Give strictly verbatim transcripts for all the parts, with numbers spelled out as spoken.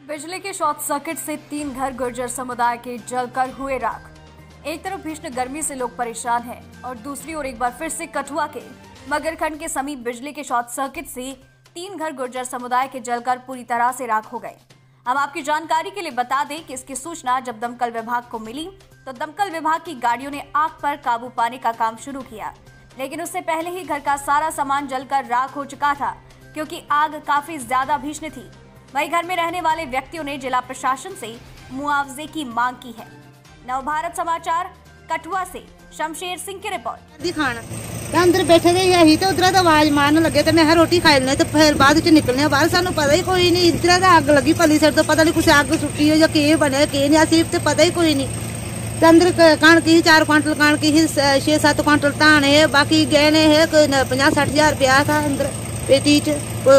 बिजली के short circuit से तीन घर गुर्जर समुदाय के जलकर हुए राख। एक तरफ भीषण गर्मी से लोग परेशान हैं और दूसरी ओर एक बार फिर से कठुआ के मगरखंड के समीप बिजली के शॉर्ट सर्किट से तीन घर गुर्जर समुदाय के जलकर पूरी तरह से राख हो गए। हम आपकी जानकारी के लिए बता दें कि इसकी सूचना जब दमकल विभाग को मिली तो दमकल विभाग की गाड़ियों ने आग पर काबू पाने का काम शुरू किया, लेकिन उससे पहले ही घर का सारा सामान जलकर राख हो चुका था क्योंकि आग काफी ज्यादा भीषण थी। वहीं घर में रहने वाले व्यक्तियों ने जिला प्रशासन से मुआवजे की मांग की है। नवभारत समाचार कठुआ से शमशेर सिंह की रिपोर्ट। दिखाना अंदर बैठे थे यही तो उधर तो आवाज मारने लगे तो मैं रोटी खा लेने तो फिर बाद च निकलने बाहर सानू पता ही कोई नहीं। इधर तो अग लगी पली सर तो पता नहीं कुछ अग सुट्टी हो या के बने के नहीं असीब तो पता ही कोई नहीं। तो अंदर कणक ही चार क्वांटल कणक ही छे सत्त क्वांटल धान है, बाकी गहने है कोई पचास सठ हजार रुपया था अंदर पेटी च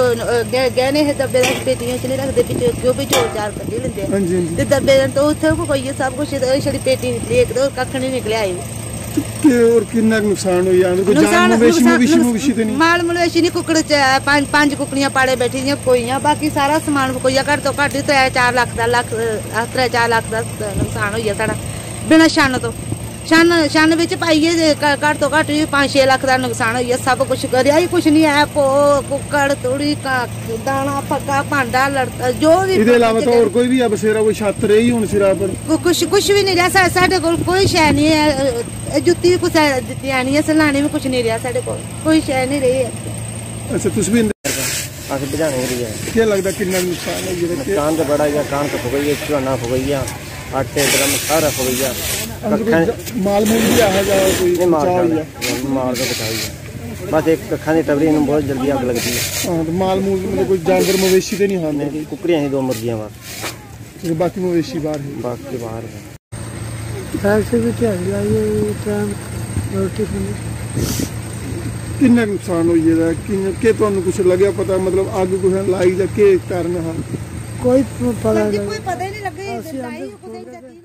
गहने है दब्बे पेटियां च नहीं रखते जो भी चोर चार कड्ढी लेंदे दब्बे तो उत्थे कोई सब कुछ छड़ी पेटी निकली एक तो कख नहीं निकलिया है। और कितना नुकसान हुई है? कोई जान मवेशी मवेशी मवेशी तो नहीं? माल मवेशी नहीं, कुकड़ पांच पांच कुकड़ियां पाड़े बैठी दियां कोईयां, बाकी सारा समान कोईया घट तो घट त्रै चार लाख दा लाख त्रै चार लाख दा नुकसान होई है साढ़ा बिना छन तो छन छन विच पाइए घट तो घट पांच छे लाख दा नुकसान होई है। सब कुछ करिया ही कुछ नहीं है, भो कुकड़ तूड़ी दाना पक्का भांडा लड़ता जो भी इहदे अलावा तो और कोई भी है बसेरा कोई छत रही हुण सिरा पर कुछ कुछ भी नहीं रहा साडे कोल, कोई शै नहीं है। जुत्ती भी कुछ दित्तियां नहीं है, सलाने भी कुछ नहीं रहा साडे कोल, कोई शै नहीं रही है। अच्छा तुस भी अस बुझाने रही है क्या लगदा कितना नुकसान है? ये नुकसान तो बड़ा है, कान तो हो गई है, झोना हो गई है, आटे ड्रम सारा हो गई है। माल मूल भी आ जाए कोई माल माल का बचाई है, बस एक कखा की टबरी में बहुत जल्दी आग लगती है। हां तो माल मूल मतलब कोई जानवर मवेशी तो नहीं हां? नहीं, कुकड़ियां ही दो मुर्गियां बस, बाकी मवेशी बाहर है। बाकी बाहर है। ऐसे भी क्या लाइए टाइम रोटी खाने कितना नुकसान हो गया कि के ਤੁਹਾਨੂੰ कुछ लगे पता मतलब आग कुछ लाई जा के कारण हां कोई पता नहीं, कोई पता ही नहीं लगे।